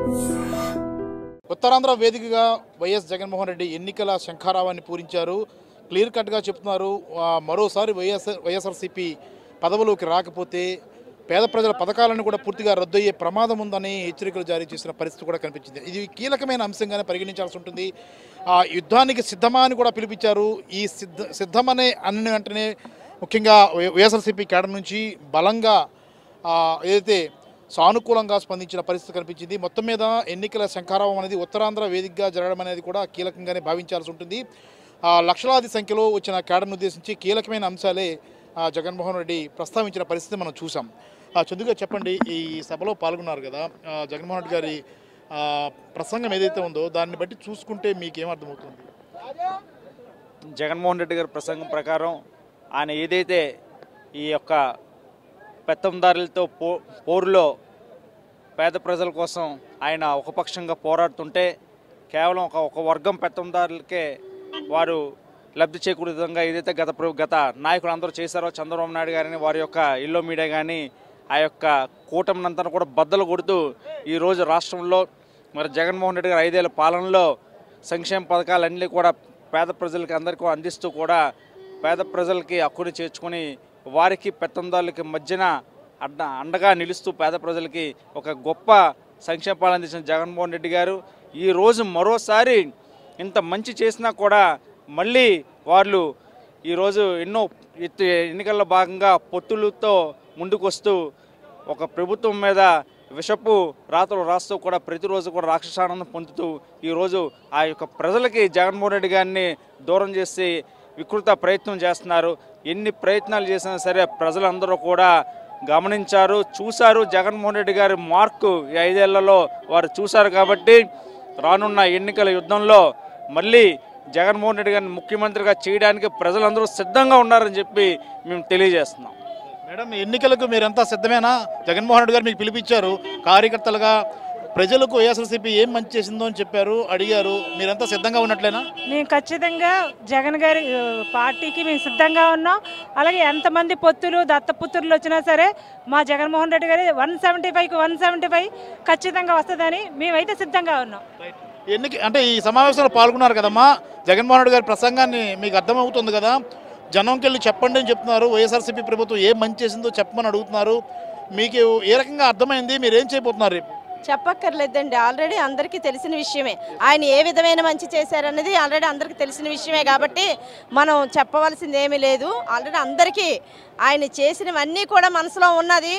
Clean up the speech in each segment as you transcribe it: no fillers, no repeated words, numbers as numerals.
ఉత్తరాంధ్ర వేదికగా వైఎస్ జగన్మోహన్ రెడ్డి ఎన్నికల శంఖారావాన్ని పూరించారు. క్లియర్ కట్గా చెప్తున్నారు, మరోసారి వైఎస్ఆర్సీపీ పదవిలోకి రాకపోతే పేద ప్రజల పథకాలను కూడా పూర్తిగా రద్దయ్యే ప్రమాదం ఉందని హెచ్చరికలు జారీ చేసిన పరిస్థితి కూడా కనిపించింది. ఇది కీలకమైన అంశంగానే పరిగణించాల్సి ఉంటుంది. యుద్ధానికి సిద్ధమా అని కూడా పిలిపించారు. ఈ సిద్ధమనే అన్న వెంటనే ముఖ్యంగా వైఎస్ఆర్సీపీ కేడర్ నుంచి బలంగా ఏదైతే సానుకూలంగా స్పందించిన పరిస్థితి కనిపించింది. మొత్తం మీద ఎన్నికల శంఖారావం అనేది ఉత్తరాంధ్ర వేదికగా జరగడం అనేది కూడా కీలకంగానే భావించాల్సి ఉంటుంది. లక్షలాది సంఖ్యలో వచ్చిన కేడర్ను ఉద్దేశించి కీలకమైన అంశాలే జగన్మోహన్ రెడ్డి ప్రస్తావించిన పరిస్థితి మనం చూసాం. చందుగా చెప్పండి, ఈ సభలో పాల్గొన్నారు కదా, జగన్మోహన్ రెడ్డి గారి ప్రసంగం ఏదైతే ఉందో దాన్ని బట్టి చూసుకుంటే మీకేమర్థమవుతుంది? జగన్మోహన్ రెడ్డి గారి ప్రసంగం ప్రకారం ఆయన ఏదైతే ఈ యొక్క పెత్తందారులతో పోరులో పేద ప్రజల కోసం ఆయన ఒకపక్షంగా పోరాడుతుంటే కేవలం ఒక వర్గం పెత్తందారులకే వారు లబ్ధి చేకూరే విధంగా ఏదైతే గత నాయకులు అందరూ చేశారో, చంద్రబాబు నాయుడు గారిని వారి యొక్క ఇల్లో మీడియా కానీ ఆ యొక్క కూటమినంతా కూడా బద్దలు కొడుతూ ఈరోజు రాష్ట్రంలో మరి జగన్మోహన్ రెడ్డి గారు 5 ఏళ్ల పాలనలో సంక్షేమ పథకాలన్నీ కూడా పేద ప్రజలకి అందరికీ అందిస్తూ కూడా పేద ప్రజలకి హక్కుని చేర్చుకొని వారికి పెత్తందారులకి మధ్యన అండగా నిలుస్తూ పేద ప్రజలకి ఒక గొప్ప సంక్షేమ పాలన అందించిన జగన్మోహన్ రెడ్డి గారు ఈరోజు మరోసారి ఇంత మంచి చేసినా కూడా మళ్ళీ వాళ్ళు ఈరోజు ఎన్నో ఎన్నికల్లో భాగంగా పొత్తులతో ముందుకు వస్తూ ఒక ప్రభుత్వం మీద విషపు రాతలు రాస్తూ కూడా ప్రతిరోజు కూడా రాక్షసానందం పొందుతూ ఈరోజు ఆ యొక్క ప్రజలకి జగన్మోహన్ రెడ్డి గారిని దూరం చేసి వికృత ప్రయత్నం చేస్తున్నారు. ఎన్ని ప్రయత్నాలు చేసినా సరే ప్రజలందరూ కూడా గమనించారు, చూశారు. జగన్మోహన్ రెడ్డి గారి మార్కు ఈ 5 ఏళ్లలో వారు చూశారు. కాబట్టి రానున్న ఎన్నికల యుద్ధంలో మళ్ళీ జగన్మోహన్ రెడ్డి గారిని ముఖ్యమంత్రిగా చేయడానికి ప్రజలందరూ సిద్ధంగా ఉన్నారని చెప్పి మేము తెలియజేస్తున్నాం. మేడం, ఎన్నికలకు మీరంతా సిద్ధమేనా? జగన్మోహన్ రెడ్డి గారు మీకు పిలిపించారు, కార్యకర్తలుగా ప్రజలకు వైఎస్ఆర్సీపీ ఏం మంచి చేసిందో అని చెప్పారు, అడిగారు. మీరంతా సిద్ధంగా ఉన్నట్లేనా? మేము ఖచ్చితంగా జగన్ గారి పార్టీకి మేము సిద్ధంగా ఉన్నాం. అలాగే ఎంతమంది పొత్తులు దత్తపుత్రులు వచ్చినా సరే మా జగన్మోహన్ రెడ్డి గారి 175కి 175 ఖచ్చితంగా వస్తుందని మేమైతే సిద్ధంగా ఉన్నాం. అంటే ఈ సమావేశంలో పాల్గొన్నారు కదమ్మా, జగన్మోహన్ రెడ్డి గారి ప్రసంగాన్ని మీకు అర్థమవుతుంది కదా, జనంకి వెళ్ళి చెప్పండి అని చెప్తున్నారు. వైఎస్ఆర్సీపీ ప్రభుత్వం ఏం మంచి చేసిందో చెప్పమని అడుగుతున్నారు. మీకు ఏ రకంగా అర్థమైంది? మీరు ఏం చేయబోతున్నారు రేపు? చెప్పక్కర్లేదండి, ఆల్రెడీ అందరికీ తెలిసిన విషయమే. ఆయన ఏ విధమైన మంచి చేశారనేది ఆల్రెడీ అందరికీ తెలిసిన విషయమే. కాబట్టి మనం చెప్పవలసింది ఏమీ లేదు. ఆల్రెడీ అందరికీ ఆయన చేసినవన్నీ కూడా మనసులో ఉన్నది.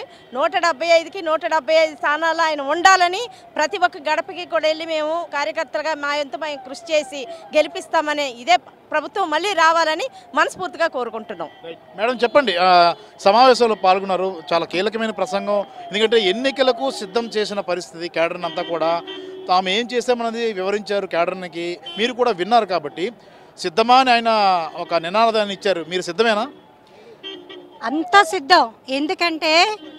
175కి 175 స్థానాలు ఆయన ఉండాలని ప్రతి ఒక్క గడపకి కూడా వెళ్ళి మేము కార్యకర్తలుగా మా ఎంత మేము కృషి చేసి గెలిపిస్తామని, ఇదే ప్రభుత్వం మళ్ళీ రావాలని మనస్ఫూర్తిగా కోరుకుంటున్నాం. మేడం చెప్పండి, సమావేశంలో పాల్గొన్నారు, చాలా కీలకమైన ప్రసంగం. ఎందుకంటే ఎన్నికలకు సిద్ధం చేసిన పరిస్థితి, కేడర్ని అంతా కూడా తాము ఏం చేసామన్నది వివరించారు. కేడర్నికి మీరు కూడా విన్నారు కాబట్టి సిద్ధమా అని ఆయన ఒక నినాదాన్ని ఇచ్చారు. మీరు సిద్ధమేనా? అంతా సిద్ధం. ఎందుకంటే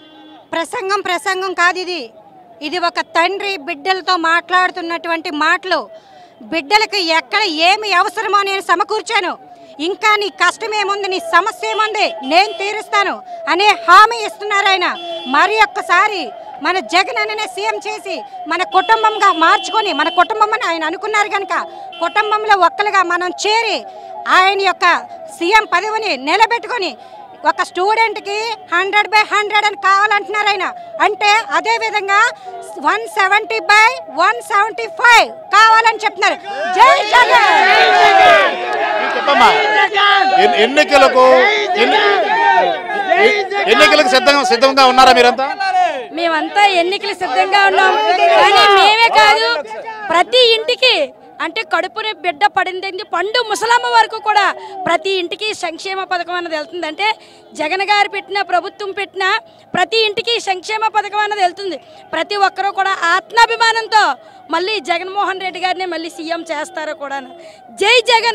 ప్రసంగం కాదు ఇది. ఇది ఒక తండ్రి బిడ్డలతో మాట్లాడుతున్నటువంటి మాటలు. బిడ్డలకు ఎక్కడ ఏమి అవసరమో నేను సమకూర్చాను. ఇంకా నీ కష్టం ఏముంది, నీ సమస్య ఏముంది, నేను తీరుస్తాను అనే హామీ ఇస్తున్నారు ఆయన. మరి ఒక్కసారి మన జగన్ అనే సీఎం చేసి మన కుటుంబంగా మార్చుకొని, మన కుటుంబం అని ఆయన అనుకున్నారు కనుక కుటుంబంలో ఒక్కలుగా మనం చేరి ఆయన యొక్క సీఎం పదవిని నిలబెట్టుకొని ఒక స్టూడెంట్కి 100/100 అని కావాలంటున్నారు ఆయన. అంటే అదే విధంగా 170/175 కావాలని చెప్తున్నారు. జై జగన్. ఎన్నికలకు సిద్ధంగా ఉన్నారా మీరంతా? మేమంతా ఎన్నికలు సిద్ధంగా ఉన్నాం. కానీ మేమే కాదు, ప్రతి ఇంటికి అంటే కడుపుని బిడ్డ పడింది పండు ముసలమ్మ వరకు కూడా ప్రతి ఇంటికి సంక్షేమ పథకం అన్నది వెళ్తుంది. అంటే జగన్ గారు పెట్టిన ప్రభుత్వం పెట్టిన ప్రతి ఇంటికి సంక్షేమ పథకం అన్నది వెళ్తుంది. ప్రతి ఒక్కరూ కూడా ఆత్మాభిమానంతో మళ్ళీ జగన్మోహన్ రెడ్డి గారిని మళ్ళీ సీఎం చేస్తారు కూడా. జై జగన్.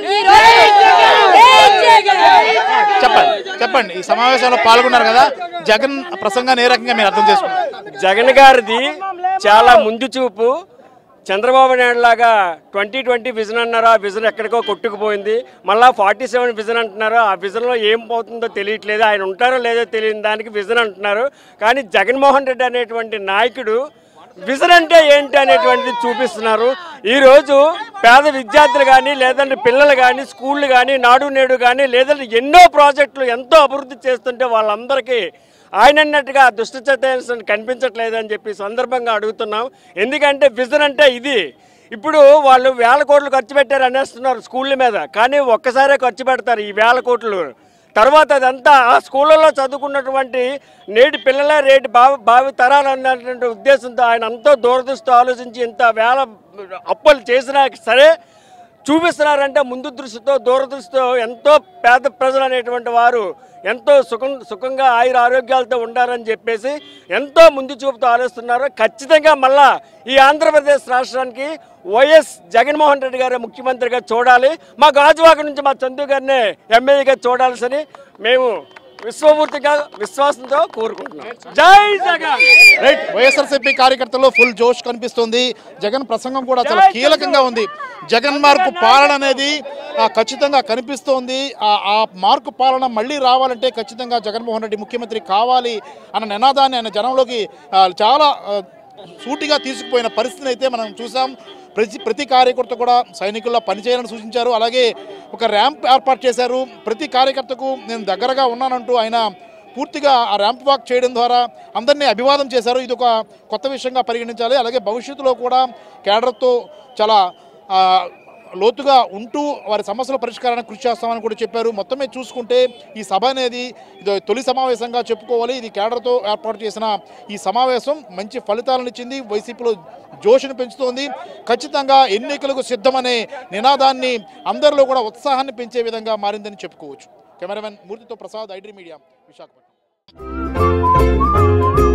చెప్పండి, ఈ సమావేశంలో పాల్గొన్నారు కదా, జగన్ ప్రసంగాన్ని ఏ రకంగా మీరు అర్థం చేసుకున్నారు? జగన్ గారిది చాలా ముందు చూపు. చంద్రబాబు నాయుడు లాగా 2020 విజన్ అన్నారు, ఆ విజన్ ఎక్కడికో కొట్టుకుపోయింది. మళ్ళీ 47 విజన్ అంటున్నారు, ఆ విజన్లో ఏం పోతుందో తెలియట్లేదు. ఆయన ఉంటారో లేదో తెలియని దానికి విజన్ అంటున్నారు. కానీ జగన్మోహన్ రెడ్డి అనేటువంటి నాయకుడు విజన్ అంటే ఏంటి అనేటువంటిది చూపిస్తున్నారు. ఈరోజు పేద విద్యార్థులు కానీ లేదంటే పిల్లలు కానీ స్కూళ్ళు కానీ నాడు నేడు కానీ లేదంటే ఎన్నో ప్రాజెక్టులు ఎంతో అభివృద్ధి చేస్తుంటే వాళ్ళందరికీ ఆయన అన్నట్టుగా దుష్ట చైతన్యం కనిపించట్లేదని చెప్పి సందర్భంగా అడుగుతున్నాం. ఎందుకంటే విజన్ అంటే ఇది. ఇప్పుడు వాళ్ళు 1000 కోట్లు ఖర్చు పెట్టారు అనేస్తున్నారు స్కూళ్ళ మీద, కానీ ఒక్కసారే ఖర్చు పెడతారు ఈ 1000 కోట్లు. తర్వాత అదంతా ఆ స్కూళ్ళలో చదువుకున్నటువంటి నేటి పిల్లలే రేటు భావి తరాలు అన్నటువంటి ఉద్దేశంతో ఆయన ఎంతో దూరదృష్టితో ఆలోచించి ఇంత వేల అప్పులు చేసినా సరే చూపిస్తున్నారంటే ముందు దృష్టితో దూరదృష్టితో ఎంతో పేద ప్రజలు అనేటువంటి వారు ఎంతో సుఖంగా ఆయుర ఆరోగ్యాలతో ఉండాలని చెప్పేసి ఎంతో ముందు చూపుతూ ఆలోచిస్తున్నారు. ఖచ్చితంగా మళ్ళా ఈ ఆంధ్రప్రదేశ్ రాష్ట్రానికి వైఎస్ జగన్మోహన్ రెడ్డి గారు ముఖ్యమంత్రిగా చూడాలి. మా గాజువాక నుంచి మా చందు గారిని ఎమ్మెల్యేగా చూడాల్సని మేము విశ్వమూర్తిగా విశ్వాసంతో కోరుకుంటున్నాం. జై జగన్. రైట్. వైఎస్ఆర్సీపీ కార్యకర్తల్లో ఫుల్ జోష్ కనిపిస్తుంది. జగన్ ప్రసంగం కూడా చాలా కీలకంగా ఉంది. జగన్ మార్కు పాలన అనేది ఖచ్చితంగా కనిపిస్తోంది. ఆ మార్కు పాలన మళ్ళీ రావాలంటే ఖచ్చితంగా జగన్మోహన్ రెడ్డి ముఖ్యమంత్రి కావాలి అన్న నినాదాన్ని ఆయన జనంలోకి చాలా సూటిగా తీసుకుపోయిన పరిస్థితిని అయితే మనం చూసాం. ప్రతి కార్యకర్త కూడా సైనికుల్లో పనిచేయాలని సూచించారు. అలాగే ఒక ర్యాంప్ ఏర్పాటు చేశారు. ప్రతి కార్యకర్తకు నేను దగ్గరగా ఉన్నానంటూ ఆయన పూర్తిగా ఆ ర్యాంప్ వాక్ చేయడం ద్వారా అందరినీ అభివాదం చేశారు. ఇది ఒక కొత్త విషయంగా పరిగణించాలి. అలాగే భవిష్యత్తులో కూడా కేడర్తో చాలా లోతుగా ఉంటూ వారి సమస్యల పరిష్కారానికి కృషి చేస్తామని కూడా చెప్పారు. మొత్తమే చూసుకుంటే ఈ సభ అనేది ఇది తొలి సమావేశంగా చెప్పుకోవాలి. ఇది కేడర్తో ఏర్పాటు చేసిన ఈ సమావేశం మంచి ఫలితాలను ఇచ్చింది. వైసీపీలో జోష్ను పెంచుతోంది. ఖచ్చితంగా ఎన్నికలకు సిద్ధమనే నినాదాన్ని అందరిలో కూడా ఉత్సాహాన్ని పెంచే విధంగా మారిందని చెప్పుకోవచ్చు. కెమెరామెన్ మూర్తితో ప్రసాద్, ఐడ్రీ మీడియా, విశాఖపట్నం.